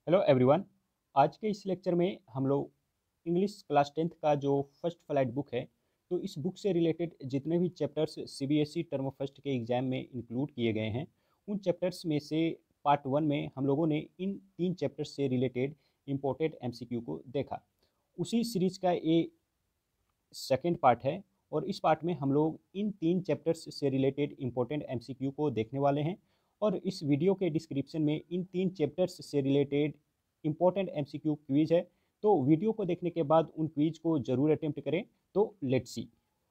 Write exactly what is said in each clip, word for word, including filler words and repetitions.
Hello everyone. आज के इस लेक्चर में हम लोग इंग्लिश क्लास टेंथ का जो फर्स्ट फ्लाइट बुक है, तो इस बुक से रिलेटेड जितने भी चैप्टर्स सीबीएसई टर्म फर्स्ट के एग्ज़ाम में इंक्लूड किए गए हैं, उन चैप्टर्स में से पार्ट वन में हम लोगों ने इन तीन चैप्टर्स से रिलेटेड इम्पोर्टेंट एमसीक्यू को देखा। उसी सीरीज़ का ये सेकेंड पार्ट है और इस पार्ट में हम लोग इन तीन चैप्टर्स से रिलेटेड इम्पोर्टेंट एमसीक्यू को देखने वाले हैं और इस वीडियो के डिस्क्रिप्शन में इन तीन चैप्टर्स से रिलेटेड इम्पोर्टेंट एमसीक्यू क्विज है, तो वीडियो को देखने के बाद उन क्विज को जरूर अटेम्प्ट करें। तो let's see.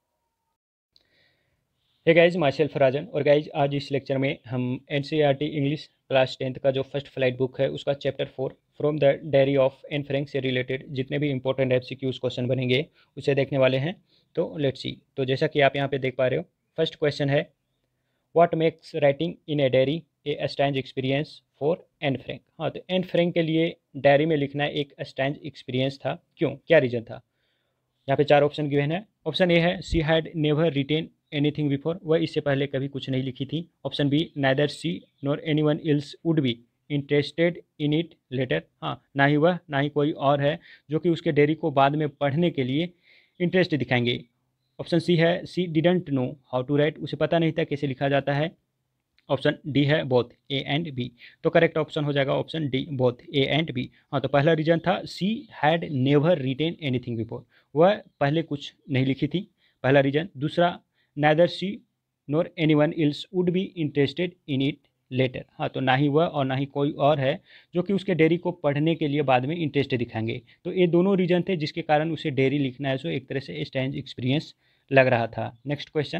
Hey guys, myself Rajan. और गाइज आज इस लेक्चर में हम एनसीईआरटी इंग्लिश क्लास टेंथ का जो फर्स्ट फ्लाइट बुक है उसका chapter four from the diary of Anne Frank से रिलेटेड जितने भी इंपॉर्टेंट एमसीक्यूज क्वेश्चन बनेंगे उसे देखने वाले हैं। तो लेट्स सी। तो जैसा कि आप यहाँ पे देख पा रहे हो, फर्स्ट क्वेश्चन है what makes writing in a diary a strange experience for Anne Frank. हाँ, तो एन फ्रैंक के लिए डायरी में लिखना एक स्टैंज एक्सपीरियंस था। क्यों, क्या रीजन था? यहाँ पे चार ऑप्शन गिवन है। ऑप्शन ए है she had never written anything before, वह इससे पहले कभी कुछ नहीं लिखी थी। Option B neither she nor anyone else would be interested in it later. हाँ, ना ही वह ना ही कोई और है जो कि उसके डायरी को बाद में पढ़ने के लिए इंटरेस्ट दिखाएंगे। ऑप्शन सी है she didn't know how to write, उसे पता नहीं था कैसे लिखा जाता है। ऑप्शन डी है बोथ ए एंड बी। तो करेक्ट ऑप्शन हो जाएगा option D, both A and B. हाँ, तो पहला रीजन था she had never written anything before, वह पहले कुछ नहीं लिखी थी, पहला रीजन। दूसरा, neither she nor anyone else would be interested in it later. हाँ, तो ना ही वह और ना ही कोई और है जो कि उसके डेयरी को पढ़ने के लिए बाद में इंटरेस्ट दिखाएंगे। तो ये दोनों रीजन थे जिसके कारण उसे डेयरी लिखना है सो एक तरह से स्टैंज एक्सपीरियंस लग रहा था। Next question,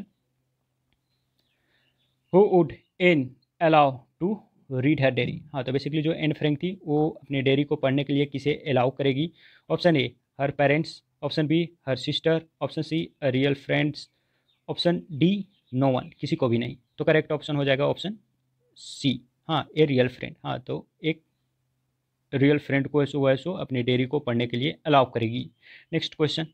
who would Anne allow to read her diary. हाँ, तो बेसिकली जो एन फ्रैंक थी वो अपने डेयरी को पढ़ने के लिए किसे अलाउ करेगी? Option A her parents, option B her sister, option C real friends, option D no one, किसी को भी नहीं। तो करेक्ट ऑप्शन हो जाएगा ऑप्शन सी, हाँ ए रियल फ्रेंड। हाँ, तो एक रियल फ्रेंड को ऐसो वैसो अपनी डेयरी को पढ़ने के लिए अलाउ करेगी। Next question,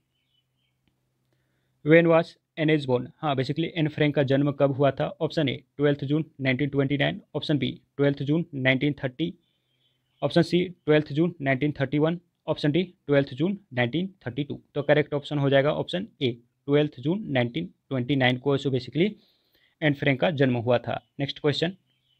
when was Anne age born. हाँ, बेसिकली एन फ्रैंक का जन्म कब हुआ था? Option A twelfth June nineteen twenty nine, option B twelfth June nineteen thirty, option C twelfth June nineteen thirty one, option D twelfth June nineteen thirty two. तो correct option हो जाएगा option A twelfth June nineteen twenty nine को ऐसो basically Anne Frank का जन्म हुआ था। Next question,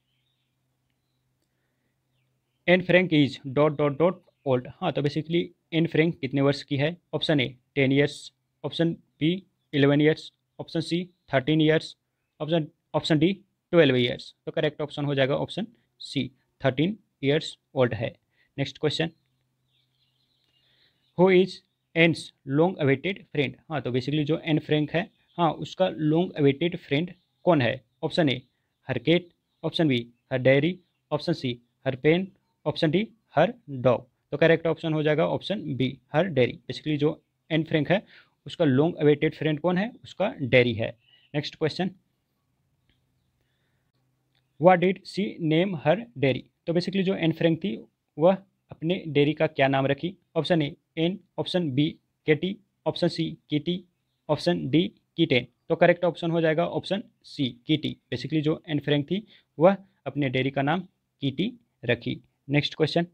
N Frank is dot dot dot old. हाँ, तो बेसिकली एन फ्रैंक कितने वर्ष की है? Option A ten years, option B eleven years, option C thirteen years, option option D twelve years. तो करेक्ट ऑप्शन हो जाएगा option C, thirteen years old है। Next question, who is Anne's long awaited friend. हाँ, तो basically जो Anne Frank है, हाँ उसका लॉन्ग अवेटेड फ्रेंड कौन है? Option A her cat, option B her diary, option C her pen, option D her dog. तो करेक्ट ऑप्शन हो जाएगा option B her diary. Basically जो एन फ्रैंक है उसका लॉन्ग अवेटेड फ्रेंड कौन है? उसका डायरी है। Next question, what did she name her diary. तो बेसिकली जो एन फ्रैंक थी वह अपने डेयरी का क्या नाम रखी? Option A Anne, option B Katie, option C Kitty, option D kitten. तो करेक्ट ऑप्शन हो जाएगा ऑप्शन सी कीटी। बेसिकली जो एन फ्रैंक थी वह अपने डेयरी का नाम कीटी रखी। Next question,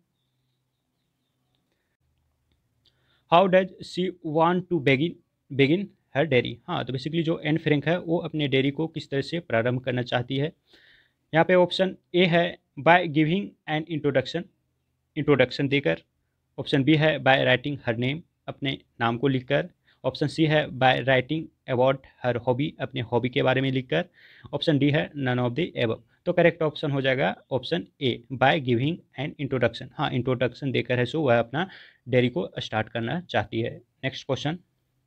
how does she want to begin begin her diary. हाँ, तो बेसिकली जो एन फ्रैंक है वो अपने डेयरी को किस तरह से प्रारंभ करना चाहती है? यहाँ पे ऑप्शन ए है by giving an introduction, introduction देकर। ऑप्शन बी है बाय राइटिंग हर नेम, अपने नाम को लिखकर। ऑप्शन सी है by writing about her hobby, अपने हॉबी के बारे में लिखकर। ऑप्शन डी है नन ऑफ द एबव। तो करेक्ट ऑप्शन हो जाएगा option A by giving an introduction. हाँ, इंट्रोडक्शन देकर है सो वह अपना डेयरी को स्टार्ट करना चाहती है। Next question,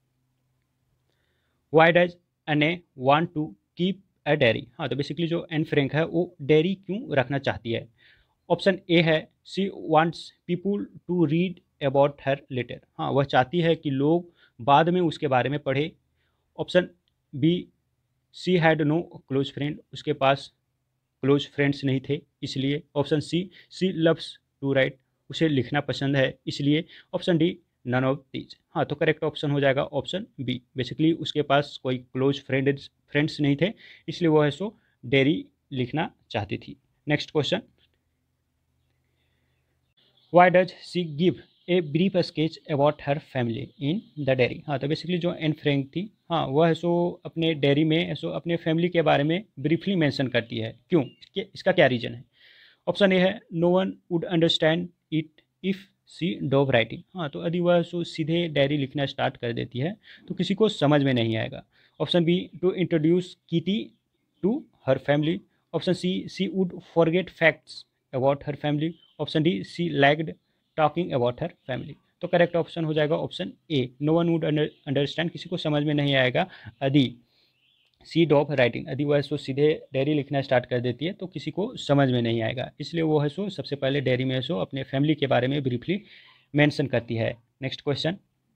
why does Anne a want to keep a diary. हाँ, तो बेसिकली जो एन फ्रैंक है वो डेयरी क्यों रखना चाहती है? ऑप्शन ए है she wants people to read about her letter. हाँ, वह चाहती है कि लोग बाद में उसके बारे में पढ़े। Option B she had no close friend, उसके पास क्लोज फ्रेंड्स नहीं थे इसलिए। Option C she loves to write, उसे लिखना पसंद है इसलिए। Option D none of these. हाँ, तो करेक्ट ऑप्शन हो जाएगा ऑप्शन बी। बेसिकली उसके पास कोई क्लोज फ्रेंड्स फ्रेंड्स नहीं थे इसलिए वो है सो डेयरी लिखना चाहती थी। Next question, why does she give a brief sketch about her family in the diary. हाँ, तो बेसिकली जो एन फ्रैंक थी, हाँ, वह सो अपने डेयरी में सो अपने फैमिली के बारे में ब्रीफली मेंशन करती है। क्यों? इसके इसका क्या रीज़न है? ऑप्शन ए है no one would understand it if she dove writing. हाँ, तो यदि वह सो सीधे डायरी लिखना स्टार्ट कर देती है तो किसी को समझ में नहीं आएगा। Option B to introduce Kitty to her family. Option C she would forget facts about her family. Option D she lagged talking about her family. तो करेक्ट ऑप्शन हो जाएगा option A, no one would understand, किसी को समझ में नहीं आएगा यदि सी डॉप राइटिंग, यदि वह सो सीधे डायरी लिखना स्टार्ट कर देती है तो किसी को समझ में नहीं आएगा, इसलिए वो है सो सबसे पहले डायरी में सो अपने फैमिली के बारे में ब्रीफली मेंशन करती है। Next question,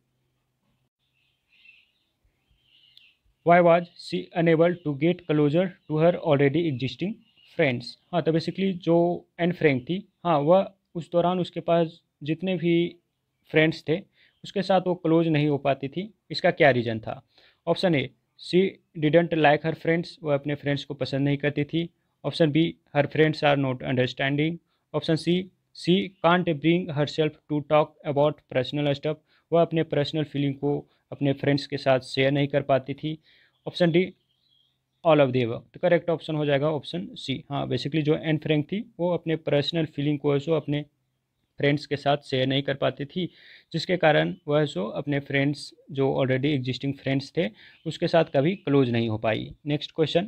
why was she unable to get closer to her already existing friends. हाँ, तो बेसिकली जो एन फ्रैंक थी, हाँ, वह उस दौरान उसके पास जितने भी फ्रेंड्स थे उसके साथ वो क्लोज नहीं हो पाती थी। इसका क्या रीज़न था? Option A she didn't like her friends, वह अपने फ्रेंड्स को पसंद नहीं करती थी। Option B her friends are not understanding. Option C she can't bring herself to talk about personal stuff, वह अपने पर्सनल फीलिंग को अपने फ्रेंड्स के साथ शेयर नहीं कर पाती थी। Option D all of the above. तो करेक्ट ऑप्शन हो जाएगा ऑप्शन सी। हाँ, बेसिकली जो एन फ्रैंक थी वो अपने पर्सनल फीलिंग को सो अपने फ्रेंड्स के साथ शेयर नहीं कर पाती थी, जिसके कारण वह सो अपने फ्रेंड्स जो ऑलरेडी एग्जिस्टिंग फ्रेंड्स थे उसके साथ कभी क्लोज नहीं हो पाई। Next question,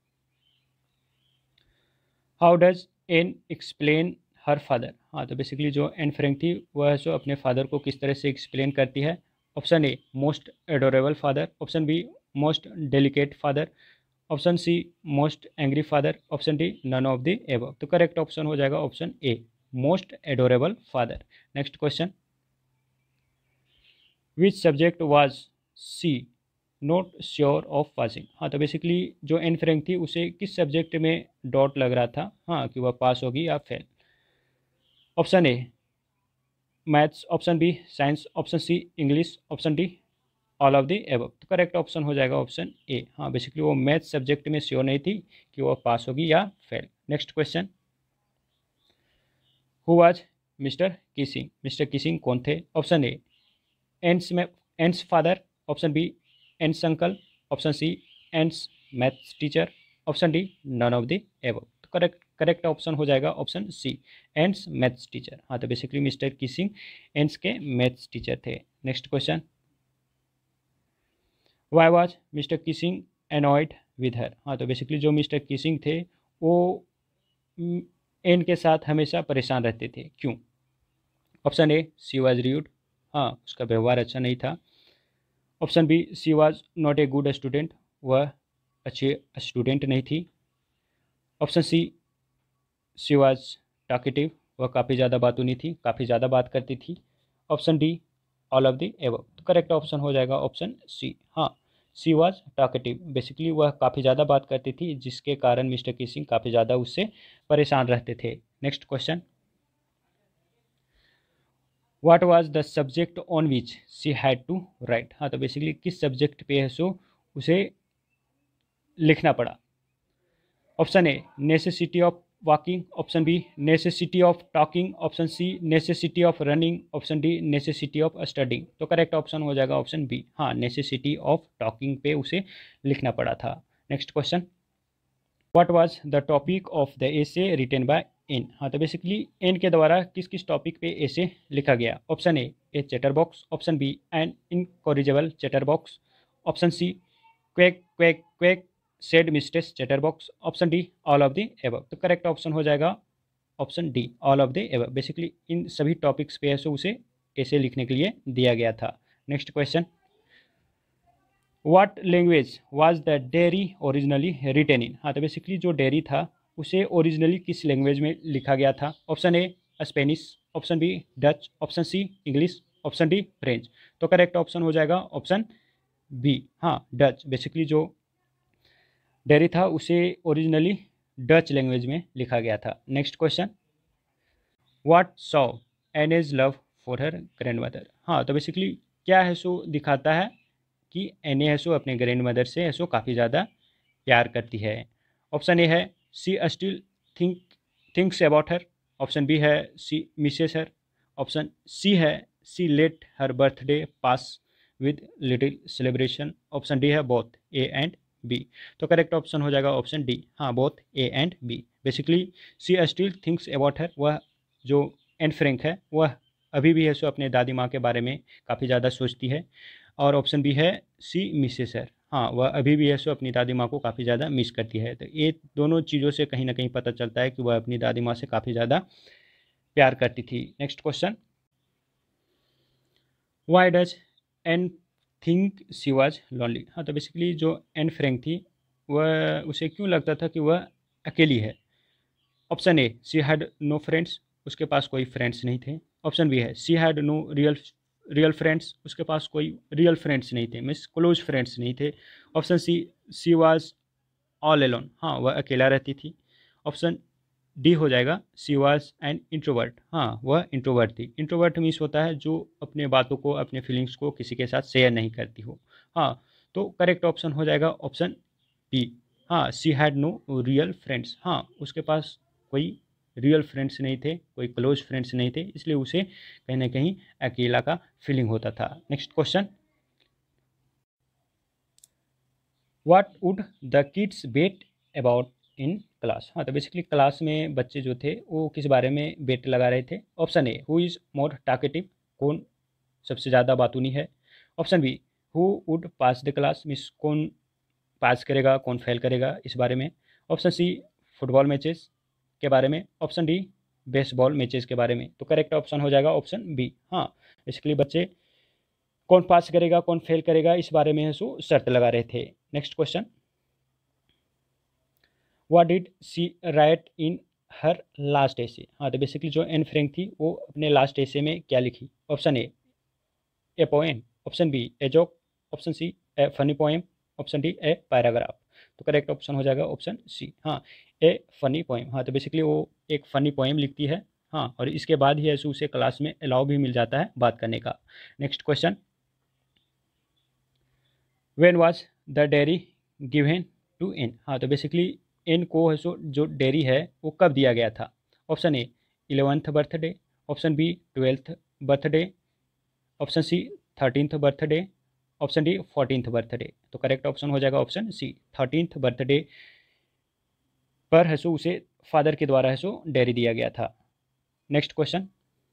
how does Anne explain her father. हाँ, तो बेसिकली जो एन फ्रैंक थी वह सो अपने फादर को किस तरह से एक्सप्लेन करती है? Option A most adorable father. Option B most delicate father. Option C most angry father. Option D none of the above. तो करेक्ट ऑप्शन हो जाएगा option A, most adorable father. Next question, which subject was she not sure of passing. हाँ, तो basically जो Anne Frank थी उसे किस subject में डॉट लग रहा था, हाँ, कि वह पास होगी या fail? Option A maths. Option B science. Option C English. Option D all of the above. तो करेक्ट ऑप्शन हो जाएगा ऑप्शन ए। हाँ, बेसिकली वो मैथ सब्जेक्ट में श्योर नहीं थी कि वो पास होगी या fail. Next question, who was Mr Keesing. Mr Keesing कौन थे? ऑप्शन ए एंड्स में Anne's father. Option B Anne's uncle. Option C Anne's maths teacher. Option D none of the above. तो करेक्ट करेक्ट ऑप्शन हो जाएगा option C, Anne's maths teacher. हाँ, तो basically Mr Keesing Anne's के maths teacher थे। Next question, why was Mr Keesing annoyed with her. हाँ, तो basically जो मिस्टर किसिंग थे वो एन के साथ हमेशा परेशान रहते थे, क्यों? Option A she was rude, हाँ, उसका व्यवहार अच्छा नहीं था। Option B she was not a good student, वह अच्छी स्टूडेंट नहीं थी। Option C she was talkative, वह काफ़ी ज़्यादा बातूनी थी, काफ़ी ज़्यादा बात करती थी। Option D all of the above. तो करेक्ट ऑप्शन हो जाएगा ऑप्शन सी। हाँ, सी वाज टॉकेटिव, बेसिकली वह काफ़ी ज़्यादा बात करती थी जिसके कारण मिस्टर किसिंग काफ़ी ज़्यादा उससे परेशान रहते थे। Next question, what was the subject on which she had to write. हाँ, तो बेसिकली किस सब्जेक्ट पे है सो उसे लिखना पड़ा? Option A necessity of walking. Option B necessity of talking. Option C necessity of running. Option D necessity of studying. तो correct option हो जाएगा ऑप्शन बी, हाँ, नेसेसिटी ऑफ टॉकिंग पे उसे लिखना पड़ा था। Next question, what was the topic of the essay written by Anne. हाँ, तो बेसिकली एन के द्वारा किस किस टॉपिक पे एसे लिखा गया? Option A a chatterbox. Option B an incorrigible chatterbox. Option C quack quack quack said mistress chatterbox. Option D all of the above. तो करेक्ट ऑप्शन हो जाएगा option D, all of the above. Basically इन सभी topics पे ऐसे उसे ऐसे लिखने के लिए दिया गया था। Next question, what language was the diary originally written in. हाँ, तो बेसिकली जो डेयरी था उसे ओरिजिनली किस लैंग्वेज में लिखा गया था? Option A Spanish. Option B Dutch. Option C English. Option D French. तो करेक्ट ऑप्शन हो जाएगा ऑप्शन बी, हाँ, डच। बेसिकली जो डेयरी था उसे ओरिजिनली डच लैंग्वेज में लिखा गया था। Next question, what saw Annie's love for her grandmother. हाँ, तो बेसिकली क्या है सो दिखाता है कि एने है सो अपने ग्रैंड मदर से है सो काफ़ी ज़्यादा प्यार करती है। ऑप्शन ए है she still think thinks about her. Option B है she misses her. Option C है she let her birthday pass with little celebration, option D है बोथ ए एंड बी। तो करेक्ट ऑप्शन हो जाएगा option D, हाँ both A and B. Basically she still thinks about her, वह जो Anne Frank है वह अभी भी है सो अपने दादी माँ के बारे में काफ़ी ज़्यादा सोचती है। और ऑप्शन बी है सी मिसेस हर, हाँ वह अभी भी है सो अपनी दादी माँ को काफ़ी ज़्यादा मिस करती है। तो ये दोनों चीज़ों से कहीं ना कहीं पता चलता है कि वह अपनी दादी माँ से काफ़ी ज़्यादा प्यार करती थी। Next question, why does Anne think she was lonely. हाँ तो बेसिकली जो एन फ्रैंक थी वह उसे क्यों लगता था कि वह अकेली है। Option A she had no friends, उसके पास कोई फ्रेंड्स नहीं थे। ऑप्शन बी है she had no real real friends, उसके पास कोई रियल फ्रेंड्स नहीं थे, मीन्स क्लोज फ्रेंड्स नहीं थे। Option C she was all alone, हाँ वह अकेला रहती थी। ऑप्शन डी हो जाएगा सी वाज एन इंट्रोवर्ट, हाँ वह इंट्रोवर्ट थी। इंट्रोवर्ट मीन्स होता है जो अपने बातों को अपने फीलिंग्स को किसी के साथ शेयर नहीं करती हो। हाँ तो करेक्ट ऑप्शन हो जाएगा ऑप्शन बी, हाँ she had no real friends, हाँ उसके पास कोई रियल फ्रेंड्स नहीं थे, कोई क्लोज फ्रेंड्स नहीं थे, इसलिए उसे कहीं ना कहीं अकेला का फीलिंग होता था। Next question, what would the kids bet about in class. हाँ तो बेसिकली क्लास में बच्चे जो थे वो किस बारे में बेट लगा रहे थे। Option A who is more talkative, कौन सबसे ज़्यादा बातूनी है। Option B who would pass the class, means कौन पास करेगा कौन फेल करेगा इस बारे में। ऑप्शन सी फुटबॉल मैचेस के बारे में। ऑप्शन डी बेसबॉल मैचेस के बारे में। तो करेक्ट ऑप्शन हो जाएगा ऑप्शन बी, हाँ बेसिकली बच्चे कौन पास करेगा कौन फेल करेगा इस बारे में सो शर्त लगा रहे थे। Next question, what did she write in her last essay. हाँ तो बेसिकली जो एन फ्रैंक थी वो अपने लास्ट एसे में क्या लिखी। Option A a poem, option B a joke, option C a funny poem, option D a paragraph. तो करेक्ट ऑप्शन हो जाएगा ऑप्शन सी, हाँ ए फनी पोएम। हाँ तो बेसिकली वो एक फनी पोएम लिखती है, हाँ और इसके बाद ही ऐसे उसे क्लास में अलाउ भी मिल जाता है बात करने का। Next question, when was the diary given to Anne. हाँ तो बेसिकली एन को है सो जो डेयरी है वो कब दिया गया था। Option A eleventh birthday, option B twelfth birthday, option C thirteenth birthday, option D fourteenth birthday. तो करेक्ट ऑप्शन हो जाएगा ऑप्शन सी, थर्टीनथ बर्थडे पर है सो उसे फादर के द्वारा है सो डेयरी दिया गया था। Next question,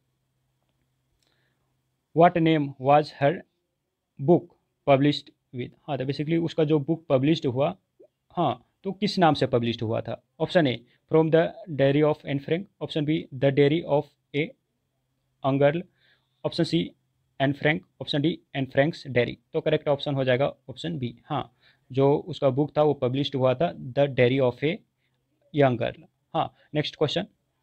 what name was her book published with. हाँ तो बेसिकली उसका जो बुक पब्लिश्ड हुआ, हाँ तो किस नाम से पब्लिश्ड हुआ था। Option A from the diary of Anne Frank, option B the diary of a young girl, option C Anne Frank, option D Anne Frank's diary. तो करेक्ट ऑप्शन हो जाएगा ऑप्शन बी, हाँ जो उसका बुक था वो पब्लिश्ड हुआ था the diary of a young girl. हाँ next question,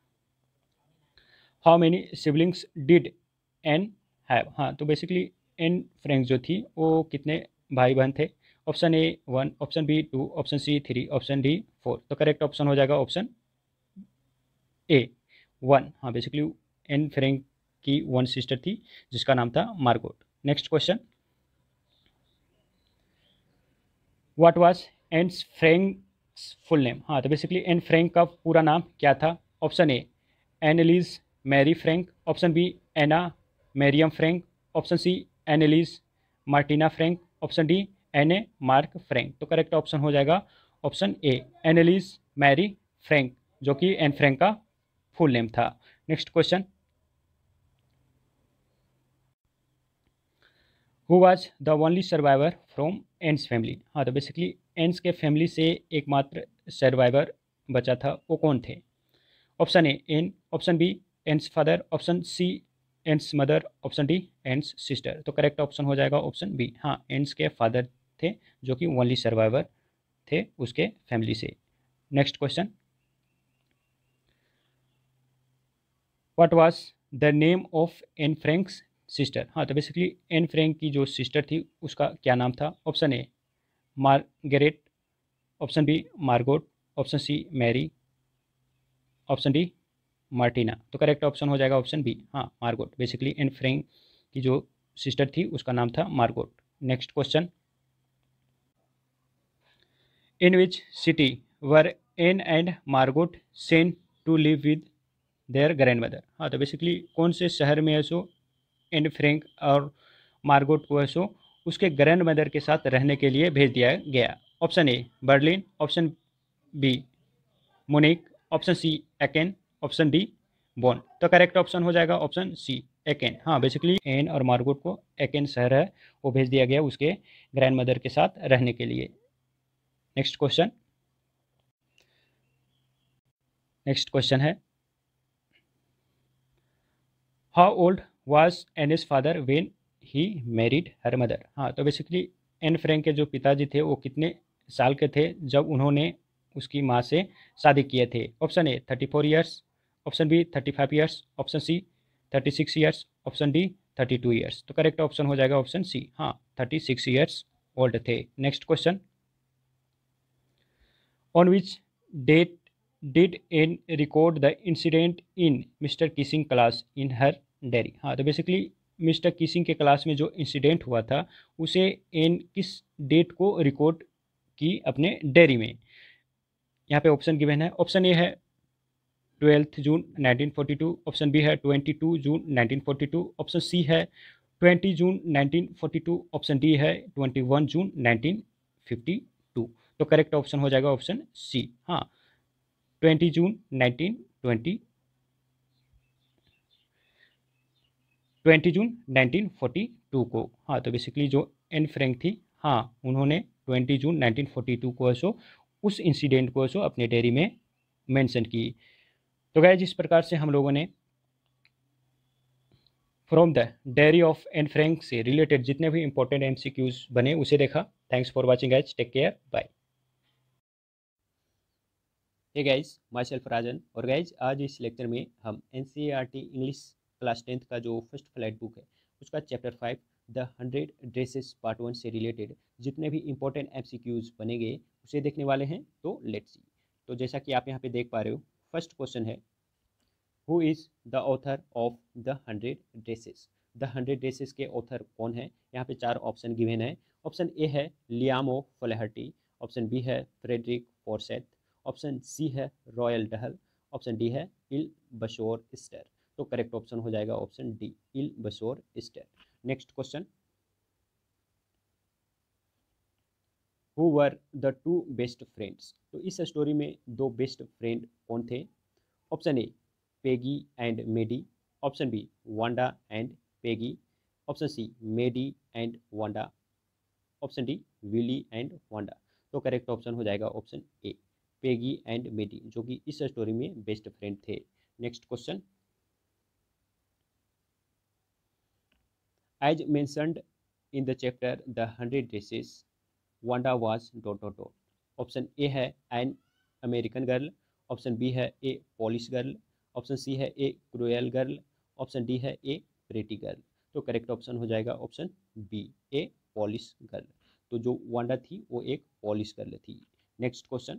how many siblings did Anne have. हाँ तो बेसिकली एन फ्रैंक जो थी वो कितने भाई बहन थे। Option A one, option B two, option C three, option D four. तो करेक्ट ऑप्शन हो जाएगा ऑप्शन ए वन, हाँ बेसिकली एन फ्रैंक की वन सिस्टर थी जिसका नाम था Margot. Next question, what was Anne Frank's full name. हाँ तो बेसिकली एन फ्रैंक का पूरा नाम क्या था। Option A Annelies Marie Frank, option B Anna Mariam Frank, option C Annelies Martina Frank, option D Anne Mark Frank. तो correct option हो जाएगा option A Annelies Marie Frank, जो कि एन फ्रैंक का फुल नेम था। Next question, who was the only survivor from Anne's family. हाँ तो basically एंस के फैमिली से एकमात्र सर्वाइवर बचा था, वो कौन थे। Option A Anne, option B Anne's father, option C Anne's mother, option D Anne's sister. तो करेक्ट ऑप्शन हो जाएगा ऑप्शन बी, हाँ एंस के फादर थे जो कि ओनली सर्वाइवर थे उसके फैमिली से। Next question, what was the name of Anne Frank's sister. हाँ तो बेसिकली एन फ्रैंक की जो सिस्टर थी उसका क्या नाम था। Option A Margaret, option B Margot, option C Mary, option D Martina. तो करेक्ट ऑप्शन हो जाएगा ऑप्शन बी, हाँ मार्गोट। बेसिकली एन फ्रैंक की जो सिस्टर थी उसका नाम था Margot. Next question, in which city were Anne and Margot sent to live with their grandmother. हाँ, तो बेसिकली कौन से शहर में है सो एन फ्रैंक और मार्गोट को है सो उसके ग्रैंड मदर के साथ रहने के लिए भेज दिया गया। Option A Berlin, option B Munich, option C Aachen, option D बॉन। तो करेक्ट ऑप्शन हो जाएगा ऑप्शन सी एकेन। हाँ, बेसिकली एन और मार्गोट को एकेन शहर है वो भेज दिया गया उसके ग्रैंड मदर के साथ रहने के लिए। नेक्स्ट क्वेश्चन नेक्स्ट क्वेश्चन है how old was Anne's father when he married her mother. हाँ, तो बेसिकली एन फ्रैंक के जो पिताजी थे वो कितने साल के थे जब उन्होंने उसकी माँ से शादी किए थे। Option A thirty four years, option B thirty five years, option C thirty six years, option D thirty two years. तो करेक्ट ऑप्शन हो जाएगा ऑप्शन सी, हाँ थर्टी सिक्स ईयर्स ओल्ड थे। Next question on which date did Anne record the incident in Mr Keesing class in her diary. हाँ, तो basically Mr Keesing के class में जो इंसिडेंट हुआ था उसे एन किस डेट को रिकॉर्ड की अपने डेयरी में। यहाँ पे ऑप्शन गिवन है। ऑप्शन ए है twelfth June nineteen forty two, option B है twenty two June nineteen forty two, option C है twenty June nineteen forty two, option D है twenty one June nineteen fifty two. तो correct option हो जाएगा option C, हाँ twenty June nineteen twenty twenty June nineteen forty two को। हाँ, तो basically जो एन फ्रैंक थी, हाँ उन्होंने twenty June nineteen forty two को सो उस इंसिडेंट को सो अपने डेयरी में मेंशन की। तो गाइस इस प्रकार से हम लोगों ने from the diary of Anne Frank से रिलेटेड जितने भी इंपॉर्टेंट एमसीक्यूज बने उसे देखा। Thanks for watching guys, take care, bye. Hey guys, myself Rajan. और गाइस आज इस लेक्चर में हम एनसीईआरटी इंग्लिश क्लास टेंथ का जो फर्स्ट फ्लाइट बुक है उसका chapter five the hundred dresses part one से रिलेटेड जितने भी इंपॉर्टेंट एमसीक्यूज बनेंगे उसे देखने वाले हैं। तो लेट्स सी। तो जैसा कि आप यहाँ पे देख पा रहे हो, फर्स्ट क्वेश्चन है who is the author of the hundred dresses. The hundred dresses के ऑथर कौन है। यहाँ पे चार ऑप्शन गिवन है। ऑप्शन ए है Liam O Flaherty, option B है फ्रेडरिक फॉर्सेथ, ऑप्शन सी है रॉयल डहल, ऑप्शन डी है इल बशोर स्टर। तो करेक्ट ऑप्शन हो जाएगा ऑप्शन डी, इल बशोर स्टर। Next question who were the two best friends. तो इस स्टोरी में दो बेस्ट फ्रेंड कौन थे। Option A Peggy and Maddie, option B Wanda and Peggy, option C Maddie and Wanda, option D Willie and Wanda. तो correct option हो जाएगा option A, Peggy and Maddie, जो कि इस स्टोरी में बेस्ट फ्रेंड थे। Next question as mentioned in the chapter the hundred dresses Wanda was dot dot dot. Option A है an American girl, option B है ए Polish girl, option C है a cruel girl, option D है a pretty girl. तो correct option हो जाएगा option B, a Polish girl. तो जो Wanda थी वो एक पॉलिश गर्ल थी। Next question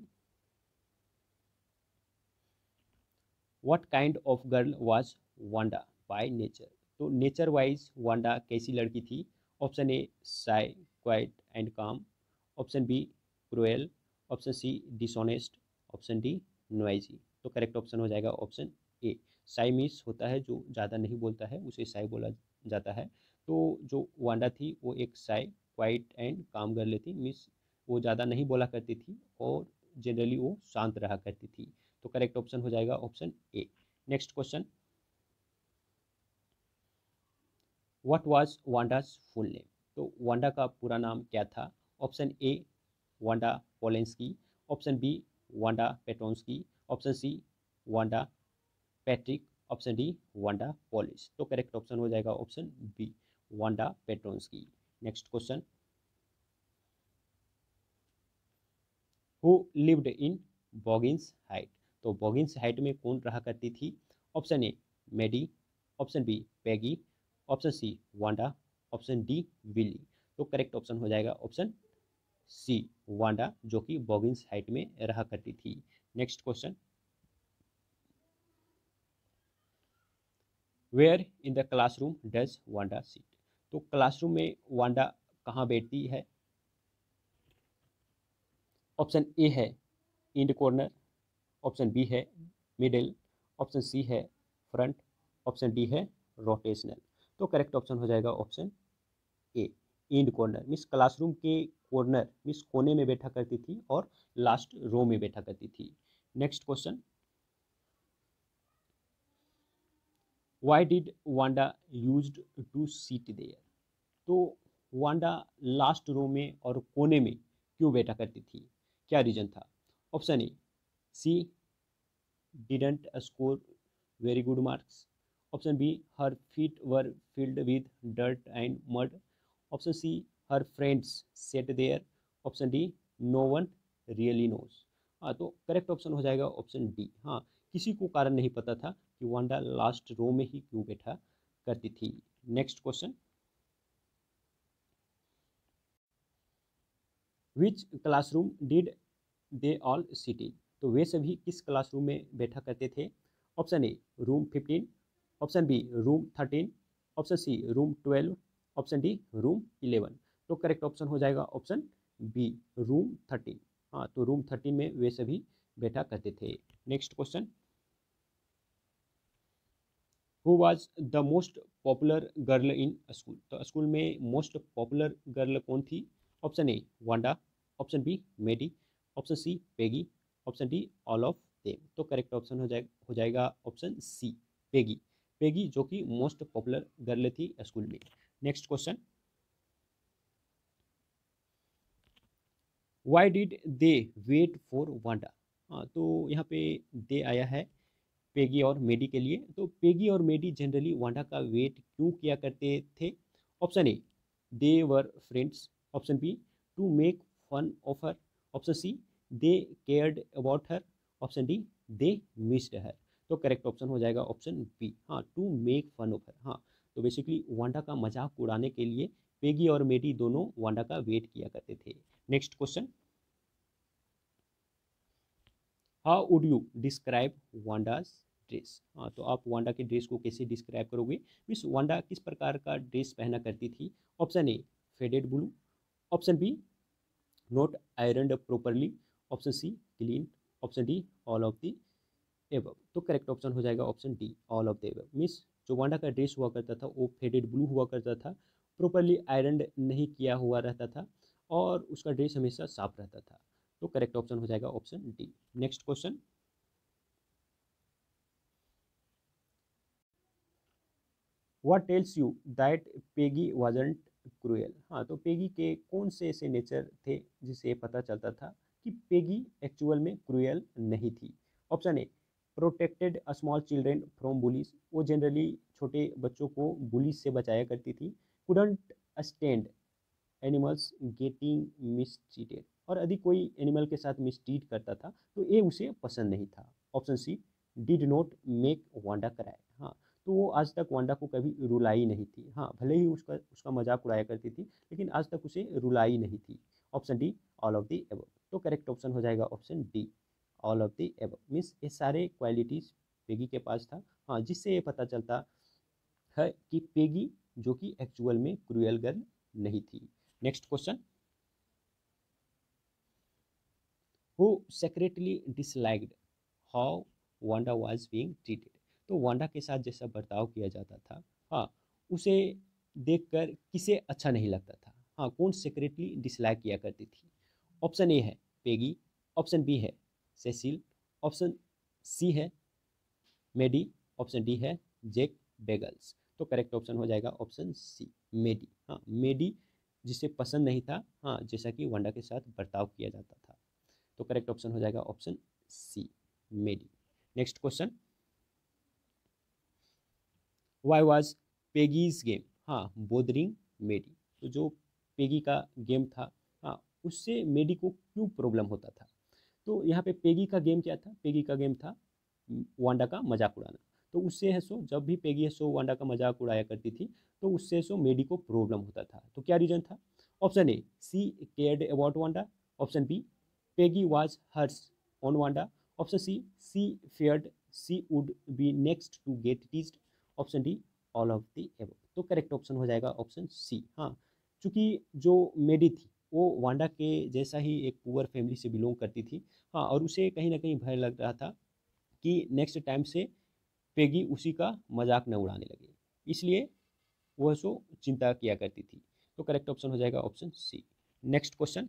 what kind of girl was Wanda by nature. तो नेचर वाइज वांडा कैसी लड़की थी। Option A shy quiet and calm, option B cruel, option C dishonest, option D noisy. तो correct option हो जाएगा option A, shy means होता है जो ज़्यादा नहीं बोलता है उसे शाय बोला जाता है। तो जो वांडा थी वो एक shy quiet and calm girl थी, मीन्स वो ज़्यादा नहीं बोला करती थी और जनरली वो शांत रहा करती थी। तो करेक्ट ऑप्शन हो जाएगा option A. Next question what was Wanda's full name. तो वांडा का पूरा नाम क्या था। Option A Wanda Polenski, option B Wanda Petronski, option C Wanda Patrick, option D Wanda Polish. तो करेक्ट ऑप्शन हो जाएगा option B, Wanda Petronski. Next question who lived in Boggins Height. तो बॉगिंस हाइट में कौन रहा करती थी। Option A Maddie, option B Peggy, option C Wanda, option D Willie. तो करेक्ट ऑप्शन हो जाएगा ऑप्शन सी, वांडा, जो कि बॉगिंस हाइट में रहा करती थी। Next question where in the classroom does Wanda sit. तो क्लासरूम में वांडा कहाँ बैठती है। ऑप्शन ए है in the corner, option B है मिडिल, ऑप्शन सी है फ्रंट, ऑप्शन डी है रोटेशनल। तो करेक्ट ऑप्शन हो जाएगा option A, in the corner. Means classroom के कॉर्नर मीन्स कोने में बैठा करती थी और लास्ट रो में बैठा करती थी। Next question, why did Wanda used to seat there? तो वांडा लास्ट रो में और कोने में क्यों बैठा करती थी, क्या रीजन था? Option A, she didn't score very good marks. Option B, her feet were filled with dirt and mud. Option C, her friends sat there. Option D, no one really knows. हाँ, तो correct option हो जाएगा option D. हाँ, किसी को कारण नहीं पता था कि वांडा लास्ट रो में ही क्यों बैठा करती थी। Next question, which classroom did they all sit in? तो वे सभी किस क्लासरूम में बैठा करते थे? Option A, room fifteen. Option B, room thirteen. Option C, room twelve. Option D, room eleven. तो करेक्ट ऑप्शन हो जाएगा ऑप्शन बी, रूम थर्टीन। हाँ, तो रूम थर्टीन में वे सभी बैठा करते थे। Next question, who was the most popular girl in school? तो स्कूल में मोस्ट पॉपुलर गर्ल कौन थी? Option A, Wanda. Option B, Maddie. Option C, Peggy. Option D, all of them. तो करेक्ट ऑप्शन हो जाएगा हो जाएगा ऑप्शन सी, पेगी। पेगी जो कि मोस्ट पॉपुलर गर्ल थी स्कूल में। Next question, why did they wait for Wanda? हाँ, तो यहाँ पे दे आया है पेगी और मेडी के लिए। तो पेगी और मेडी जनरली वांडा का वेट क्यों किया करते थे? Option A, they were friends. Option B, to make fun of her. Option C, they cared about her. Option D, they missed her. तो करेक्ट ऑप्शन हो जाएगा ऑप्शन बी, हाँ, to make fun of her. हाँ, तो basically Wanda का मजाक उड़ाने के लिए पेगी और मेडी दोनों वांडा का वेट किया करते थे। Next question, how would you describe Wanda's dress? हाँ, तो आप वांडा के ड्रेस को कैसे डिस्क्राइब करोगे? मीन्स वांडा किस प्रकार का ड्रेस पहना करती थी? Option A, faded blue. Option B, not ironed properly. Option C, clean. Option D, all of the above. तो करेक्ट ऑप्शन हो जाएगा option D, all of the above. Means जो वांडा का ड्रेस हुआ करता था वो फेडेड ब्लू हुआ करता था, प्रॉपरली आयरन नहीं किया हुआ रहता था और उसका ड्रेस हमेशा साफ रहता था। तो करेक्ट ऑप्शन हो जाएगा option D. Next question, what tells you that Peggy wasn't cruel? हाँ, तो पेगी के कौन से ऐसे नेचर थे जिससे पता चलता था कि पेगी एक्चुअल में क्रूएल नहीं थी? Option A, protected small children from bullies. वो जनरली छोटे बच्चों को बुलीज से बचाया करती थी। Couldn't stand animals getting mistreated. और यदि कोई एनिमल के साथ मिसट्रीट करता था तो ये उसे पसंद नहीं था। Option C, did not make Wanda cry. हाँ, तो वो आज तक वांडा को कभी रुलाई नहीं थी। हाँ, भले ही उसका उसका मजाक उड़ाया करती थी लेकिन आज तक उसे रुलाई नहीं थी। Option D, all of the above. तो करेक्ट ऑप्शन हो जाएगा option D, all of the above. Means ये सारे क्वालिटीज पेगी के पास था। हाँ, जिससे ये पता चलता है कि पेगी जो कि एक्चुअल में क्रूएल गर्ल नहीं थी। Next question, who secretly disliked how Wanda was being treated? तो वांडा के साथ जैसा बर्ताव किया जाता था, हाँ, उसे देखकर किसे अच्छा नहीं लगता था? हाँ, कौन सेक्रेटली डिसलाइक किया करती थी? ऑप्शन ए है पेगी। ऑप्शन बी है सेसिल। ऑप्शन सी है मेडी। ऑप्शन डी है जैक बेगल्स। तो करेक्ट ऑप्शन हो जाएगा ऑप्शन सी, मेडी। हाँ, मेडी जिसे पसंद नहीं था, हाँ, जैसा कि वांडा के साथ बर्ताव किया जाता था। तो करेक्ट ऑप्शन हो जाएगा option C, Maddie. Next question, why was Peggy's game, हाँ, बोदरिंग मेडी? तो जो पेगी का गेम था, हाँ, उससे मेडी को क्यों प्रॉब्लम होता था? तो यहाँ पे पेगी का गेम क्या था? पेगी का गेम था वांडा का मजाक उड़ाना। तो उससे है सो जब भी पेगी है सो वांडा का मजाक उड़ाया करती थी तो उससे सो मेडी को प्रॉब्लम होता था। तो क्या रीजन था? Option A, she cared about Wanda. Option B, Peggy was harsh on Wanda. Option C, she feared she would be next to get teased. Option D, all of the above. तो correct option हो जाएगा option C. हाँ, चूंकि जो मेडी थी वो Wanda के जैसा ही एक पुअर फैमिली से बिलोंग करती थी। हाँ, और उसे कहीं ना कहीं भय लग रहा था कि नेक्स्ट टाइम से पेगी उसी का मजाक न उड़ाने लगे, इसलिए वह सो चिंता किया करती थी। तो करेक्ट ऑप्शन हो जाएगा option C. Next question,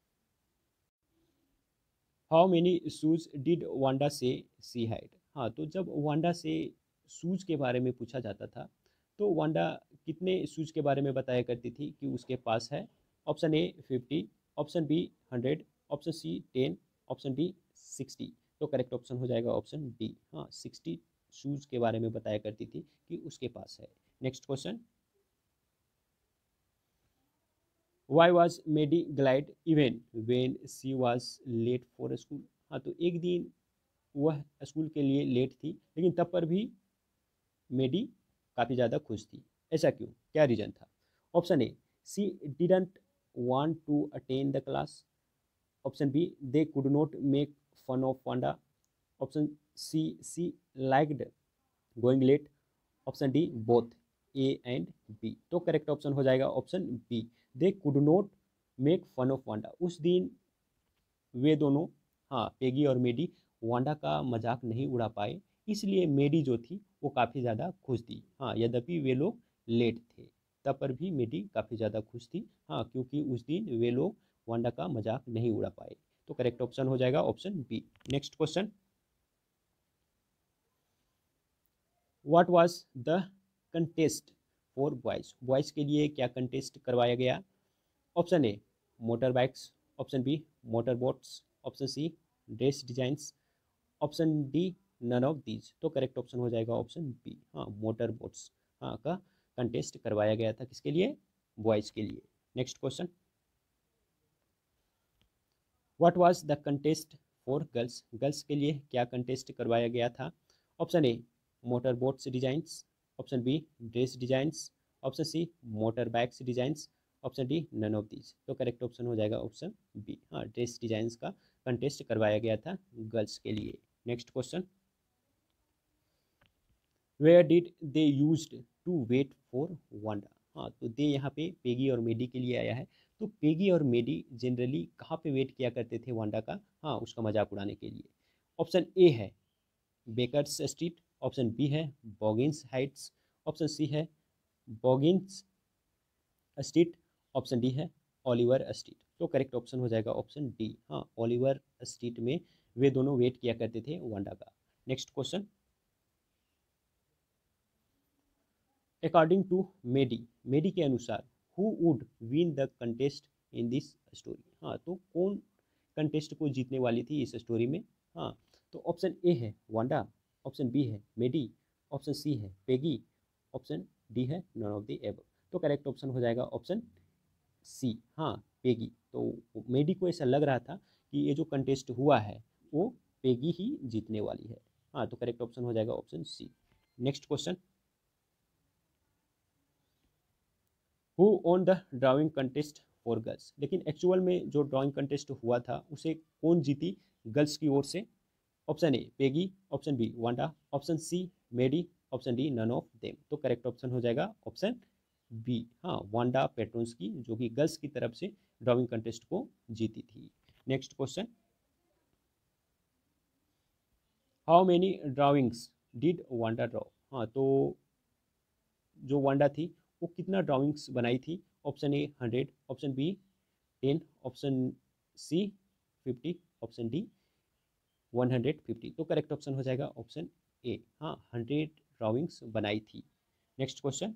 how many shoes did Wanda say she had. हाँ, तो जब वांडा से शूज के बारे में पूछा जाता था तो वांडा कितने शूज के बारे में बताया करती थी कि उसके पास है। Option A fifty, option B hundred, option C ten, option D sixty. तो करेक्ट ऑप्शन हो जाएगा ऑप्शन डी। हाँ, सिक्सटी शूज के बारे में बताया करती थी कि उसके पास है। Next question, why was Maddie glad even when she was late for school. हाँ, तो एक दिन वह स्कूल के लिए लेट थी लेकिन तब पर भी मेडी काफ़ी ज़्यादा खुश थी। ऐसा क्यों, क्या रीज़न था? Option A, she didn't want to attend the class. Option B, they could not make fun of Wanda. Option C, she liked going late. Option D, both, A and B. तो correct option हो जाएगा option B, they could not make fun of Wanda. उस दिन वे दोनों, हाँ, Peggy और मेडी Wanda का मजाक नहीं उड़ा पाए, इसलिए मेडी जो थी वो काफ़ी ज़्यादा खुश थी। हाँ, यद्यपि वे लोग लेट थे तब पर भी मेडी काफ़ी ज़्यादा खुश थी। हाँ, क्योंकि उस दिन वे लोग वांडा का मजाक नहीं उड़ा पाए। तो करेक्ट ऑप्शन हो जाएगा option B. Next question, what was the contest for boys. Boys के लिए क्या कंटेस्ट करवाया गया? Option A, motor bikes. Option B, motor boats. Option C, dress designs. Option D, none of these. तो correct option हो जाएगा option B. हाँ, motor boats, हाँ, का कंटेस्ट करवाया गया था। किसके लिए? बॉयज़ के लिए। Next question, what was the contest for girls. Girls के लिए क्या कंटेस्ट करवाया गया था? Option A, motor boats designs. Option B, dress designs. Option C, motor bikes designs. Option D, none of these. तो करेक्ट ऑप्शन हो जाएगा option B. हाँ, ड्रेस डिजाइंस का कंटेस्ट करवाया गया था गर्ल्स के लिए। Next question, where did they used to wait for Wanda. हाँ, तो दे यहाँ पे पेगी और मेडी के लिए आया है। तो पेगी और मेडी जनरली कहाँ पे वेट किया करते थे वांडा का? हाँ, उसका मजाक उड़ाने के लिए। ऑप्शन ए है बेकर्स स्ट्रीट। ऑप्शन बी है बॉगिंस हाइट्स। ऑप्शन सी है बॉगिंस स्ट्रीट। ऑप्शन डी है ओलिवर स्ट्रीट। तो करेक्ट ऑप्शन हो जाएगा ऑप्शन डी। हाँ, ओलिवर स्ट्रीट में वे दोनों वेट किया करते थे वांडा का। Next question, according to Maddie, Maddie के अनुसार who would win the contest in this story. हाँ, तो कौन कंटेस्ट को जीतने वाली थी इस स्टोरी में? हाँ, तो ऑप्शन ए है वांडा। ऑप्शन बी है मेडी। ऑप्शन सी है पेगी। ऑप्शन डी है नन ऑफ द एबव। तो करेक्ट ऑप्शन हो जाएगा ऑप्शन सी। हाँ, पेगी। तो मेडी को ऐसा लग रहा था कि ये जो कंटेस्ट हुआ है वो पेगी ही जीतने वाली है। हाँ, तो करेक्ट ऑप्शन हो जाएगा option C. Next question, who won the drawing contest for girls. लेकिन एक्चुअल में जो ड्राइंग कंटेस्ट हुआ था उसे कौन जीती गर्ल्स की ओर से? Option A Peggy. Option B Wanda. Option C Maddie. Option D none of them. तो करेक्ट ऑप्शन हो जाएगा ऑप्शन बी। हाँ, वांडा पेट्रोन्स की, जो कि गर्ल्स की तरफ से ड्राइंग कंटेस्ट को जीती थी। Next question, how many drawings did Wanda draw. हाँ, तो जो वांडा थी वो कितना ड्राइंग्स बनाई थी? Option A hundred. Option B ten. Option C fifty. Option D one hundred fifty. तो करेक्ट ऑप्शन हो जाएगा ऑप्शन ए। हाँ, हंड्रेड ड्राइंग्स बनाई थी। Next question,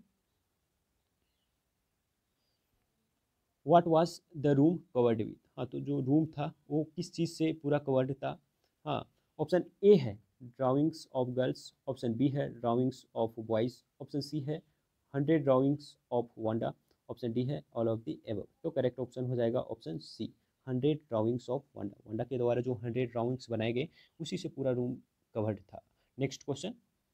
what was the room covered with. हाँ, तो जो रूम था वो किस चीज़ से पूरा कवर्ड था? हाँ, ऑप्शन ए है drawings of girls. Option B है drawings of boys. Option C है hundred drawings of Wanda. Option D है ऑल ऑफ द एबव। तो करेक्ट ऑप्शन हो जाएगा option C, hundred drawings of Wanda. Wanda के द्वारा जो हंड्रेड ड्राइंग्स बनाए गए उसी से पूरा रूम कवर्ड था। Next question,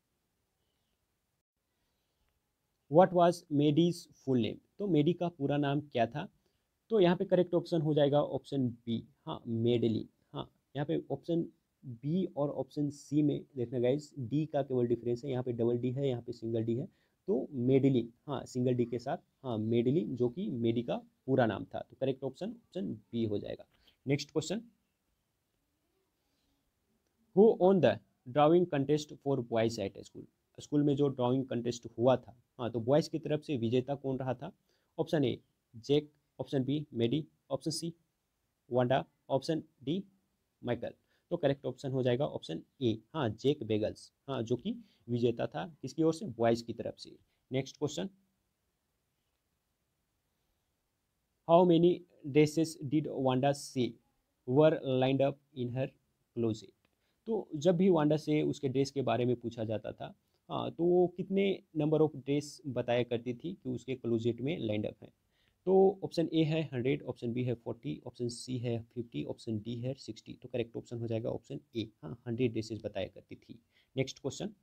what was Maddie's full name. तो मेडी का पूरा नाम क्या था? तो यहाँ पे करेक्ट ऑप्शन हो जाएगा ऑप्शन बी। हाँ, मेडली। हाँ, यहाँ पे ऑप्शन बी और ऑप्शन सी में देखना गाइज, डी का केवल डिफरेंस है। यहाँ पे डबल डी है, यहाँ पे सिंगल डी है। तो मेडली, हाँ, सिंगल डी के साथ, हाँ, मेडली, जो कि मेडी का पूरा नाम था। तो करेक्ट ऑप्शन ऑप्शन बी हो जाएगा। Next question, who won the drawing contest for boys at school, school में जो ड्राइंग कंटेस्ट हुआ था, हाँ, तो बॉयज़ की तरफ से विजेता कौन रहा था? Option A Jack, option B Maddie, option C Wanda, option D Michael. तो करेक्ट ऑप्शन हो जाएगा ऑप्शन ए, हाँ, जैक बेगल्स, हाँ, जो कि विजेता था किसकी ओर से? बॉयज़ की तरफ से। Next question, how many dresses did Wanda say were lined up in her closet? तो जब भी वांडा से उसके ड्रेस के बारे में पूछा जाता था, हाँ, तो वो कितने नंबर ऑफ ड्रेस बताया करती थी कि उसके क्लोजेट में लाइंड अप है? तो ऑप्शन ए है हंड्रेड, ऑप्शन बी है फोर्टी, ऑप्शन सी है फिफ्टी, ऑप्शन डी है सिक्सटी। तो करेक्ट ऑप्शन हो जाएगा ऑप्शन ए, हाँ, हंड्रेड ड्रेसेस बताया करती थी। Next question,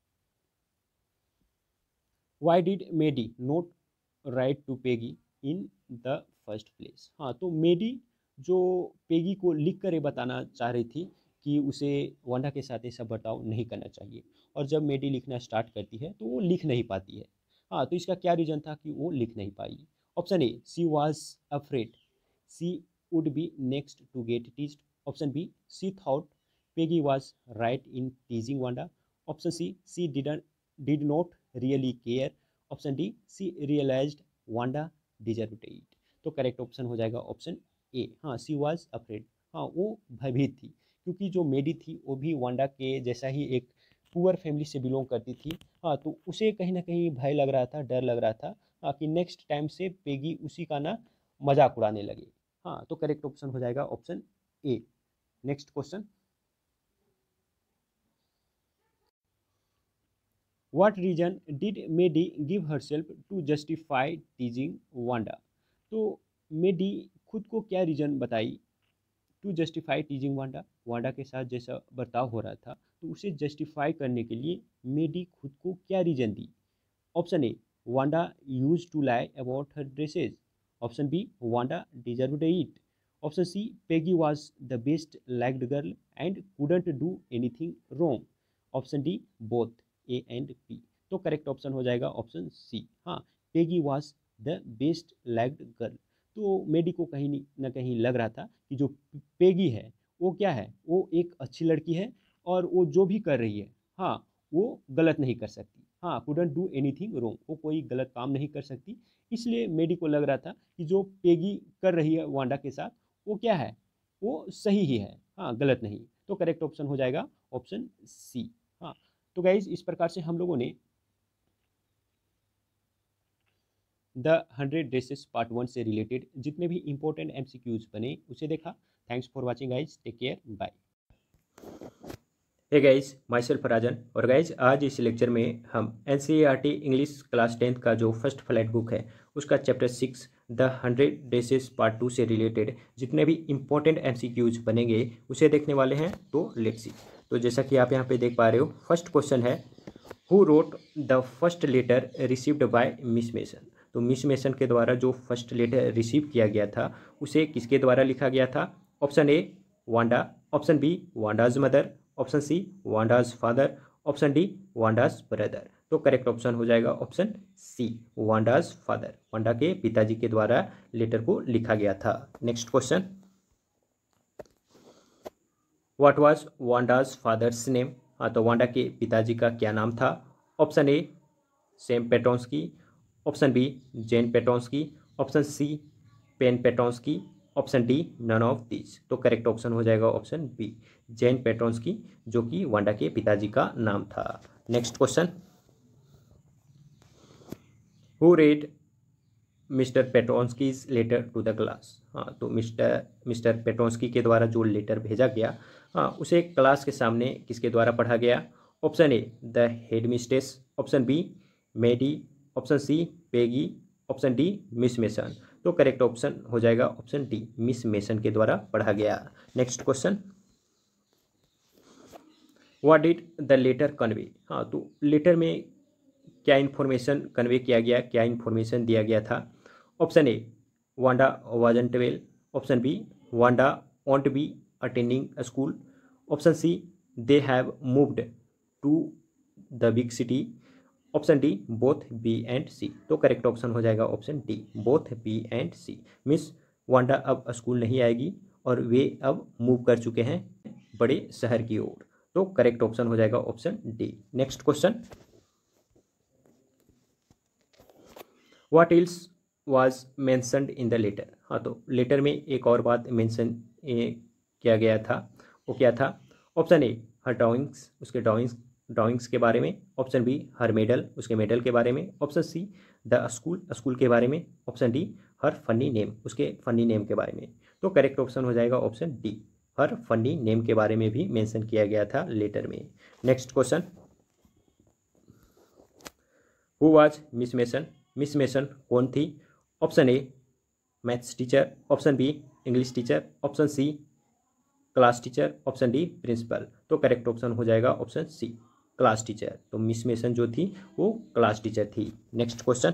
why did Maddie not write to Peggy in the first place? हाँ, तो मेडी जो पेगी को लिख कर ये बताना चाह रही थी कि उसे वांडा के साथ ऐसा बर्ताव नहीं करना चाहिए, और जब मेडी लिखना स्टार्ट करती है तो वो लिख नहीं पाती है। हाँ, तो इसका क्या रीज़न था कि वो लिख नहीं पाई? Option A, she was afraid she would be next to get teased, option B, she thought Peggy was right in teasing Wanda, option C, she didn't did not really care, option D, she realised Wanda deserved it. तो correct option हो जाएगा option A, हाँ, she was afraid, हाँ, वो भयभीत थी, क्योंकि जो मेडी थी वो भी वांडा के जैसा ही एक पुअर फैमिली से बिलोंग करती थी। हाँ, तो उसे कहीं ना कहीं भय लग रहा था, डर लग रहा था, हाँ, कि नेक्स्ट टाइम से पेगी उसी का ना मजाक उड़ाने लगे। हाँ, तो करेक्ट ऑप्शन हो जाएगा option A. Next question, What reason did Maddie give herself to justify teasing Wanda? तो मेडी खुद को क्या रीजन बताई to justify teasing Wanda? Wanda के साथ जैसा बर्ताव हो रहा था तो उसे जस्टिफाई करने के लिए मेडी खुद को क्या रीजन दी? Option A, Wanda use to lie about her dresses, option B, Wanda deserved it, option C, Peggy was the best liked girl and couldn't do anything wrong, option D, both A and P. तो correct option हो जाएगा option C, हाँ, Peggy was the best liked girl. तो Maddie को कहीं ना कहीं लग रहा था कि जो पेगी है वो क्या है, वो एक अच्छी लड़की है और वो जो भी कर रही है, हाँ, वो गलत नहीं कर सकती, हाँ, कुडंट डू एनीथिंग रॉन्ग, वो कोई गलत काम नहीं कर सकती। इसलिए मेडी को लग रहा था कि जो पेगी कर रही है वांडा के साथ वो क्या है, वो सही ही है, हाँ, गलत नहीं। तो करेक्ट ऑप्शन हो जाएगा ऑप्शन सी। हाँ, तो गाइज इस प्रकार से हम लोगों ने the hundred dresses part one से रिलेटेड जितने भी इंपॉर्टेंट एमसीक्यूज बने उसे देखा। Thanks for watching guys, take care, bye. Hey guys, myself Rajan, और गाइज आज इस लेक्चर में हम एनसीईआरटी इंग्लिश क्लास टेंथ का जो फर्स्ट फ्लाइट बुक है उसका chapter six the hundred dresses part two से रिलेटेड जितने भी इंपॉर्टेंट एमसीक्यूज बनेंगे उसे देखने वाले हैं। तो लेट्स सी। तो जैसा कि आप यहाँ पे देख पा रहे हो, फर्स्ट क्वेश्चन है, who wrote the first letter received by Miss Mason? तो मिस मेसन के द्वारा जो फर्स्ट लेटर रिसीव किया गया था उसे किसके द्वारा लिखा गया था? Option A, Wanda, option B, Wanda's mother, option C, Wanda's father, option D, Wanda's brother. तो करेक्ट ऑप्शन हो जाएगा option C, Wanda's father, Wanda के पिताजी के द्वारा लेटर को लिखा गया था। Next question, what was Wanda's father's name? हाँ, तो वांडा के पिताजी का क्या नाम था? Option A, Sam Petronski, option B, Jan Petronski, option C, Pen Petronski, option D, none of this. तो करेक्ट ऑप्शन हो जाएगा ऑप्शन बी, जेन पेट्रोन्स्की, जो कि वांडा के पिताजी का नाम था। Next question, who read Mr Petronski's letter to the class? हाँ, तो मिस्टर मिस्टर पेट्रोन्स्की के द्वारा जो लेटर भेजा गया, हाँ, उसे क्लास के सामने किसके द्वारा पढ़ा गया? Option A, the headmistress, option B, Maddie, option C, Peggy, option D, Miss Mason. तो करेक्ट ऑप्शन हो जाएगा ऑप्शन डी, मिस मेसन के द्वारा पढ़ा गया। Next question, what did the letter convey? हाँ, तो लेटर में क्या इन्फॉर्मेशन कन्वे किया गया, क्या इन्फॉर्मेशन दिया गया था? Option A, Wanda wasn't well, option B, Wanda won't be attending school, option C, they have moved to the big city, option D, both B and C. तो correct option हो जाएगा option D, both B and C. Miss Wanda अब school नहीं आएगी और वे अब move कर चुके हैं बड़े शहर की ओर। तो करेक्ट ऑप्शन हो जाएगा option D. Next question, what else was mentioned in the letter. हाँ, तो लेटर में एक और बात मेंशन किया गया था, वो क्या था? ऑप्शन ए हर ड्राइंग्स, उसके ड्राइंग्स ड्राइंग्स के बारे में। ऑप्शन बी हर मेडल, उसके मेडल के बारे में। Option C the school, school के बारे में। Option D her funny name, उसके फनी नेम के बारे में। तो करेक्ट ऑप्शन हो जाएगा option D, her funny name के बारे में भी मेंशन किया गया था लेटर में। Next question, who was Miss Mason. Miss Mason कौन थी? Option A maths teacher. Option B English teacher. Option C class teacher. Option D principal. तो करेक्ट ऑप्शन हो जाएगा ऑप्शन सी, क्लास टीचर। तो मिस मेसन जो थी वो class teacher थी। Next question,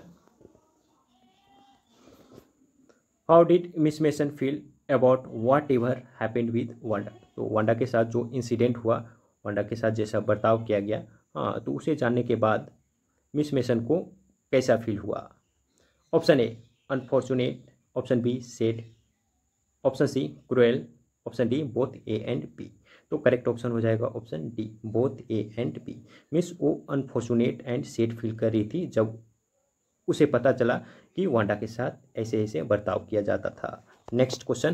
how did Miss Mason feel about whatever happened with Wanda. तो Wanda के साथ जो इंसिडेंट हुआ, वांडा के साथ जैसा बर्ताव किया गया, हाँ, तो उसे जानने के बाद मिस मेसन को कैसा फील हुआ? Option A unfortunate. Option B sad. Option C cruel. Option D both A and B. तो करेक्ट ऑप्शन हो जाएगा option D, both A and B. Miss वो अनफॉर्चुनेट एंड सैड फील कर रही थी जब उसे पता चला कि वांडा के साथ ऐसे ऐसे बर्ताव किया जाता था। Next question,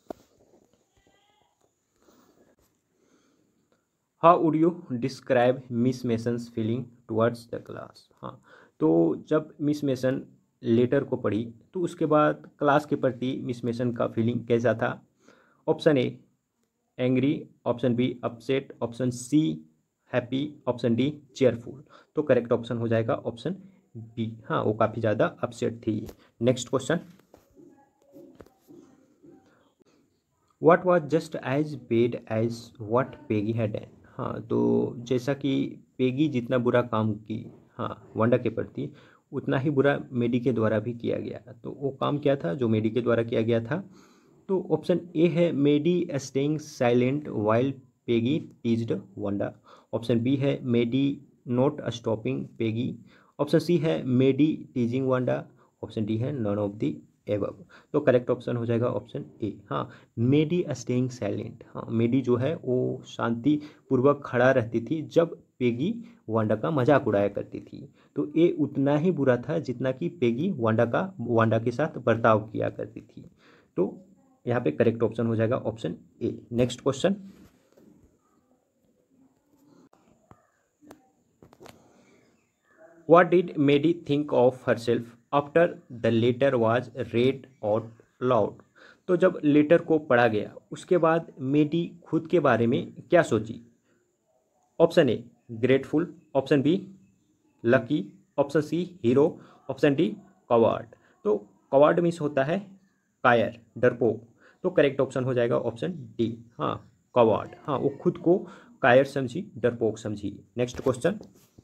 how would you describe Miss Mason's feeling towards the class. हाँ, तो जब मिस मेसन लेटर को पढ़ी तो उसके बाद क्लास के प्रति मिस मेसन का फीलिंग कैसा था? Option A angry. Option B upset. Option C happy. Option D cheerful. तो करेक्ट ऑप्शन हो जाएगा ऑप्शन बी, हाँ, वो काफ़ी ज़्यादा अपसेट थी। Next question, what was just as bad as what Peggy had done. हाँ, तो जैसा कि पेगी जितना बुरा काम की, हाँ, वांडा के प्रति, उतना ही बुरा मेडी के द्वारा भी किया गया। तो वो काम क्या था जो मेडी के द्वारा किया गया था? तो ऑप्शन ए है Maddie staying silent while Peggy teased Wanda. Option B है Maddie not stopping Peggy. Option C है Maddie teasing Wanda. Option D है नन ऑफ दी एबव। तो करेक्ट ऑप्शन हो जाएगा ऑप्शन ए, हाँ, मेडी स्टेइंग साइलेंट। हाँ, मेडी जो है वो शांति पूर्वक खड़ा रहती थी जब पेगी वांडा का मजाक उड़ाया करती थी। तो ए उतना ही बुरा था जितना कि पेगी वांडा का वांडा के साथ बर्ताव किया करती थी। तो यहाँ पे करेक्ट ऑप्शन हो जाएगा option A. Next question, what did Maddie think of herself after the letter was read out loud. तो जब लेटर को पढ़ा गया उसके बाद मेडी खुद के बारे में क्या सोची? Option A grateful. Option B lucky. Option C hero. Option D coward. तो कवार्ड मीन्स होता है कायर, डरपोक। तो करेक्ट ऑप्शन हो जाएगा ऑप्शन डी, हाँ, कवार्ड। हाँ, वो खुद को कायर समझी, डरपोक समझी। Next question,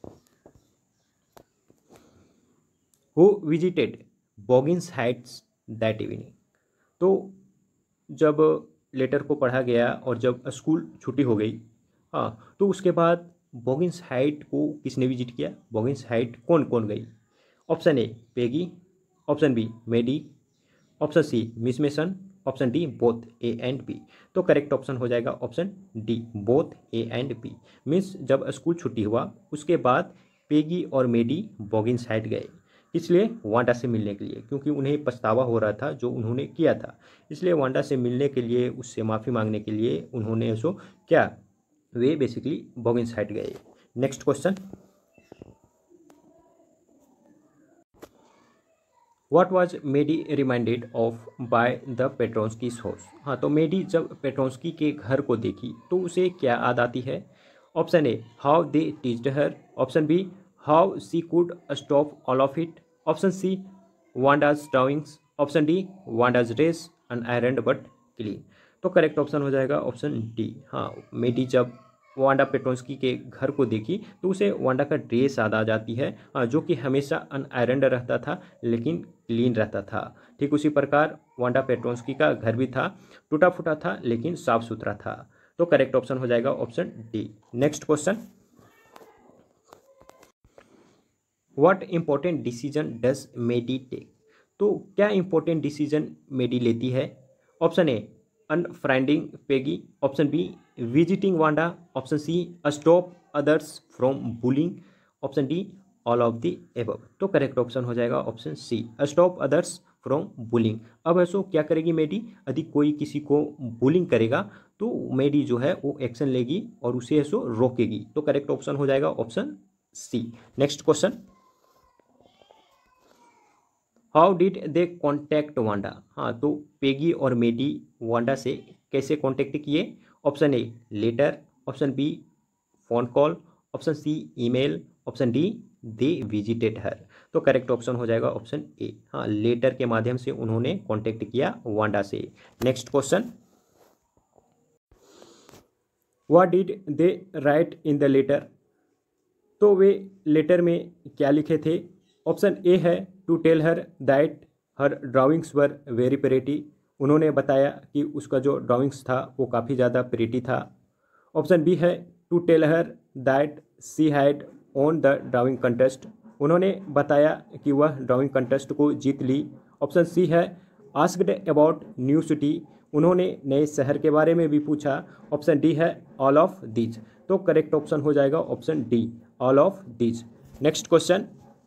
who visited Boggins Heights that evening. तो जब लेटर को पढ़ा गया और जब स्कूल छुट्टी हो गई, हाँ, तो उसके बाद बॉगिंस हाइट को किसने विजिट किया? बॉगिंस हाइट कौन कौन गई? Option A Peggy. Option B Maddie. Option C Miss Mason. Option D both A and B. तो करेक्ट ऑप्शन हो जाएगा option D, both A and B. Means जब स्कूल छुट्टी हुआ उसके बाद पेगी और मेडी बॉगिंस हाइट गए, इसलिए वांडा से मिलने के लिए, क्योंकि उन्हें पछतावा हो रहा था जो उन्होंने किया था। इसलिए वांडा से मिलने के लिए, उससे माफ़ी मांगने के लिए उन्होंने उसको क्या, वे बेसिकली बॉगिंस हाइट गए। Next question, what was Maddie reminded of by the Petronskis house. हाँ, तो मेडी जब पेट्रोन्स्की के घर को देखी तो उसे क्या याद आती है? Option A how they teached her. Option B how she could stop all of it. Option C Wanda's drawings. Option D Wanda's dress unironed but clean. तो करेक्ट ऑप्शन हो जाएगा ऑप्शन डी, हाँ, मेडी जब वांडा पेट्रोन्स्की के घर को देखी तो उसे वांडा का ड्रेस याद आ जाती है, जो कि हमेशा अनआयरन्ड रहता था लेकिन क्लीन रहता था। ठीक उसी प्रकार वांडा पेट्रोन्स्की का घर भी था, टूटा फूटा था लेकिन साफ सुथरा था। तो करेक्ट ऑप्शन हो जाएगा option D. Next question, what important decision does Maddie take. तो क्या इंपॉर्टेंट डिसीजन मेडी लेती है? Option A unfriending Peggy, option B visiting Wanda, option C stop others from bullying, option D all of the above. तो correct option हो जाएगा option C stop others from bullying. अब ऐसो क्या करेगी मेडी, यदि कोई किसी को बुलिंग करेगा तो मेडी जो है वो एक्शन लेगी और उसे ऐसो रोकेगी। तो करेक्ट ऑप्शन हो जाएगा option C. Next question, how did they contact Wanda. हाँ, तो पेगी और मेडी वांडा से कैसे कॉन्टैक्ट किए। Option A letter, option B phone call, option C email, option D they visited her. तो करेक्ट ऑप्शन हो जाएगा ऑप्शन ए, हाँ लेटर के माध्यम से उन्होंने कॉन्टैक्ट किया वांडा से। Next question, what did they write in the letter. तो वे लेटर में क्या लिखे थे। ऑप्शन ए है to tell her that her drawings were very pretty. उन्होंने बताया कि उसका जो ड्राइंग्स था वो काफ़ी ज़्यादा प्रेटी था। ऑप्शन बी है to tell her that she had on the drawing contest. उन्होंने बताया कि वह ड्राइंग कंटेस्ट को जीत ली। ऑप्शन सी है आस्क्ड अबाउट न्यू सिटी। उन्होंने नए शहर के बारे में भी पूछा। ऑप्शन डी है ऑल ऑफ दीज। तो करेक्ट ऑप्शन हो जाएगा option D all of these. Next question,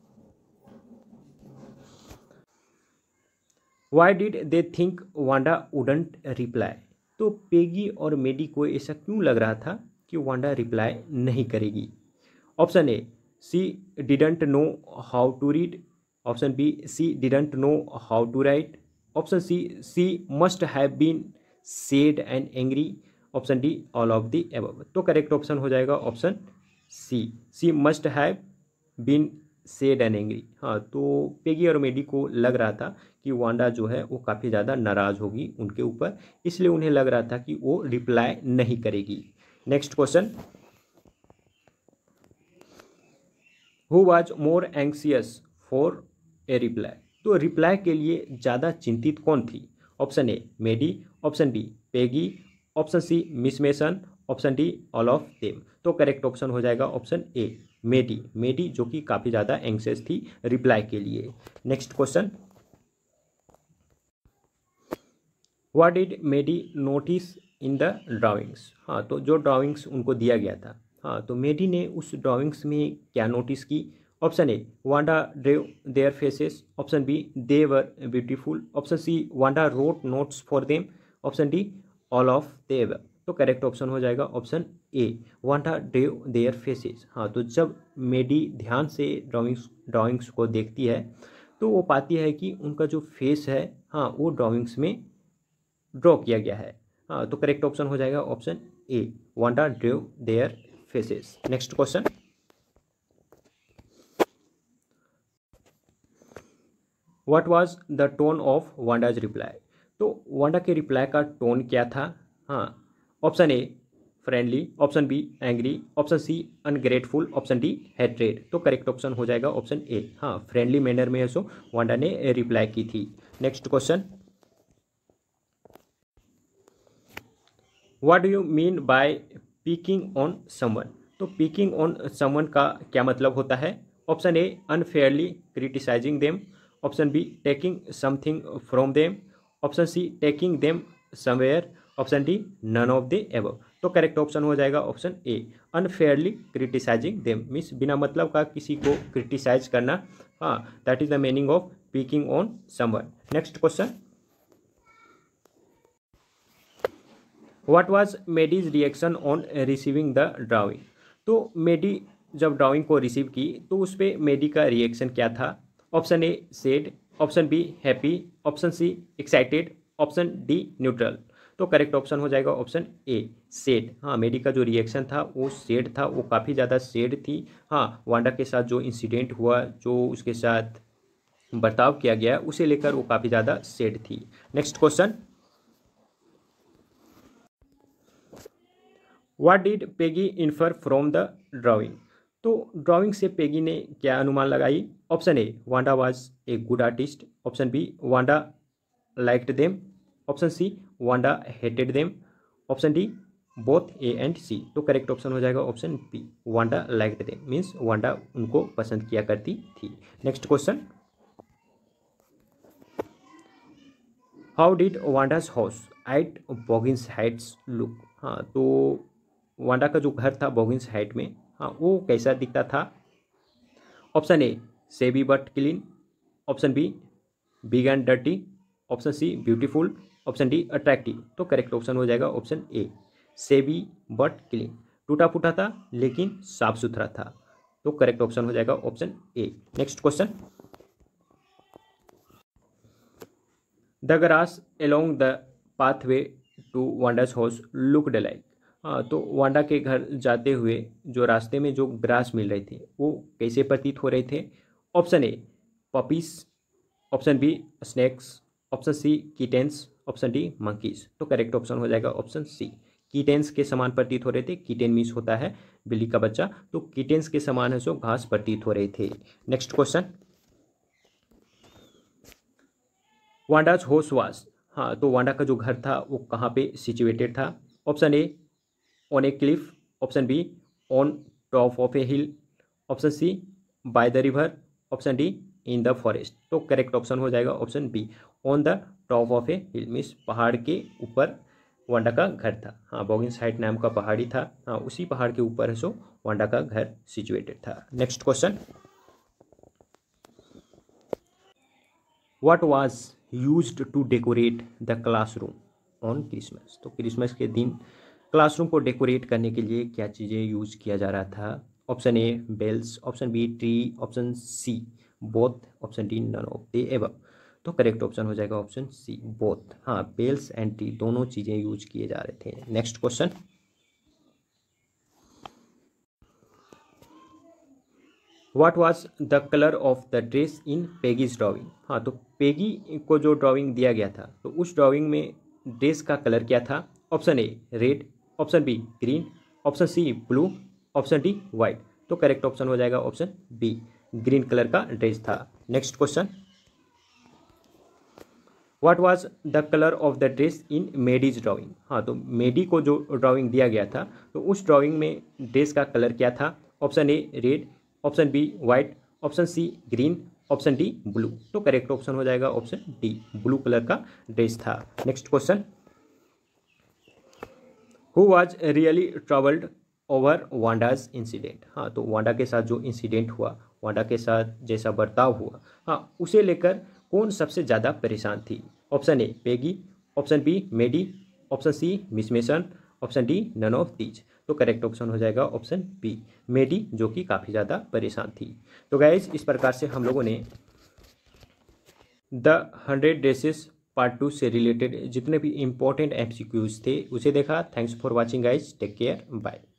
why did they think Wanda wouldn't reply. तो पेगी और मेडी को ऐसा क्यों लग रहा था कि वांडा रिप्लाई नहीं करेगी। Option A she didn't know how to read, option B she didn't know how to write, option C she must have been sad and angry, option D all of the above. तो correct option हो जाएगा option C she must have been sad and angry. हाँ, तो Peggy और Maddie को लग रहा था कि वांडा जो है वो काफ़ी ज़्यादा नाराज़ होगी उनके ऊपर, इसलिए उन्हें लग रहा था कि वो रिप्लाई नहीं करेगी। Next question, who was more anxious for a reply. तो रिप्लाई के लिए ज़्यादा चिंतित कौन थी। Option A Maddie, option B Peggy, option C Miss Mason, option D all of them. तो करेक्ट ऑप्शन हो जाएगा ऑप्शन ए मेडी। मेडी जो कि काफ़ी ज़्यादा एंक्सियस थी रिप्लाई के लिए। Next question, what did Maddie notice in the drawings. हाँ, तो जो ड्राइंग्स उनको दिया गया था, हाँ तो मेडी ने उस ड्राइंग्स में क्या नोटिस की। Option A Wanda drew their faces, option B they were beautiful, option C Wanda wrote notes for them, option D all of the above. तो करेक्ट ऑप्शन हो जाएगा option A Wanda drew their faces. हाँ, तो जब मेडी ध्यान से drawings drawings को देखती है तो वो पाती है कि उनका जो फेस है हाँ वो ड्राइंग्स में ड्रॉ किया गया है। हाँ, तो करेक्ट ऑप्शन हो जाएगा option A Wanda drew their faces. Next question, what was the tone of Wanda's reply. तो वांडा के रिप्लाई का टोन क्या था। हाँ, option A friendly, option B angry, option C ungrateful, option D hatred. तो correct option हो जाएगा option A, हाँ फ्रेंडली मैनर में सो वांडा ने रिप्लाई की थी। Next question, what do you mean by picking on someone. तो पिकिंग ऑन समवन का क्या मतलब होता है। Option A unfairly criticising them, option B taking something from them, option C taking them somewhere, option D none of the above. तो correct option हो जाएगा option A unfairly criticising them means बिना मतलब का किसी को क्रिटिसाइज करना। हाँ, that is the meaning of picking on someone. Next question, what was Maddie's reaction on receiving the drawing. तो मेडी जब ड्राइंग को रिसीव की तो उस पर मेडी का रिएक्शन क्या था। Option A sad, option B happy, option C excited, option D neutral. तो करेक्ट ऑप्शन हो जाएगा ऑप्शन ए सैड। हाँ, मेडी का जो रिएक्शन था वो सैड था, वो काफ़ी ज़्यादा सैड थी। हाँ, वांडा के साथ जो इंसिडेंट हुआ, जो उसके साथ बर्ताव किया गया उसे लेकर वो काफ़ी ज़्यादा सैड थी। Next question, what did Peggy infer from the drawing. तो ड्राइंग से पेगी ने क्या अनुमान लगाई। Option A Wanda was a good artist, option B Wanda liked them, option C Wanda hated them, option D both A and C. तो correct option हो जाएगा option B Wanda liked them means Wanda उनको पसंद किया करती थी। Next question, how did Wanda's house at Boggins Heights look. हाँ, तो वांडा का जो घर था बॉगिंस हाइट में, हाँ, वो कैसा दिखता था। Option A shabby but clean, option B big and dirty, option C beautiful, option D attractive. तो करेक्ट ऑप्शन हो जाएगा option A shabby but clean. टूटा फूटा था लेकिन साफ सुथरा था। तो करेक्ट ऑप्शन हो जाएगा option A. Next question, the grass along the pathway to Wanda's house looked like. हाँ, तो वांडा के घर जाते हुए जो रास्ते में जो ग्रास मिल रहे थे वो कैसे प्रतीत हो रहे थे। Option A puppies, option B snacks, option C kittens, option D monkeys. तो करेक्ट ऑप्शन हो जाएगा ऑप्शन सी किटेंस के समान प्रतीत हो रहे थे। किटेन मीन्स होता है बिल्ली का बच्चा, तो किटेंस के समान है सो घास प्रतीत हो रहे थे। Next question, Wanda's house was. हाँ, तो वांडा का जो घर था वो कहाँ पे सिचुएटेड था। Option A on a cliff, option B on top of a hill, option C by the river, option D in the forest. तो करेक्ट ऑप्शन हो जाएगा option B on the top of a hill means पहाड़ के ऊपर Wanda का घर था। हाँ, बॉगिंस हाइट नाम का पहाड़ी था, हाँ, उसी पहाड़ के ऊपर है सो वांडा का घर सिचुएटेड था। Next question, what was used to decorate the classroom on Christmas. तो क्रिसमस के दिन क्लासरूम को डेकोरेट करने के लिए क्या चीज़ें यूज किया जा रहा था। Option A bells, option B tree, option C both, option D none of the above. तो करेक्ट ऑप्शन हो जाएगा ऑप्शन सी बोथ। हाँ, बेल्स एंड ट्री दोनों चीज़ें यूज किए जा रहे थे। Next question, what was the colour of the dress in Peggy's drawing. हाँ, तो पेगी को जो ड्राइंग दिया गया था तो उस ड्राइंग में ड्रेस का कलर क्या था। Option A red, option B green, option C blue, option D white. तो करेक्ट ऑप्शन हो जाएगा ऑप्शन बी ग्रीन कलर का ड्रेस था। Next question, what was the colour of the dress in Maddie's drawing. हाँ, तो Maddie को जो drawing दिया गया था तो उस ड्राइंग में ड्रेस का कलर क्या था। Option A red, option B white, option C green, option D blue. तो करेक्ट ऑप्शन हो जाएगा ऑप्शन डी ब्लू कलर का ड्रेस था। Next question, who was really troubled over Wanda's incident. हाँ, तो वांडा के साथ जो इंसिडेंट हुआ, वांडा के साथ जैसा बर्ताव हुआ, हाँ, उसे लेकर कौन सबसे ज़्यादा परेशान थी। Option A Peggy, option B Maddie, option C Miss Mason, option D none of these. तो करेक्ट ऑप्शन हो जाएगा ऑप्शन बी मेडी, जो कि काफ़ी ज़्यादा परेशान थी। तो गाइज, इस प्रकार से हम लोगों ने the hundred dresses part two से रिलेटेड जितने भी इंपॉर्टेंट एमसीक्यूज थे उसे देखा। Thanks for watching guys, take care, bye.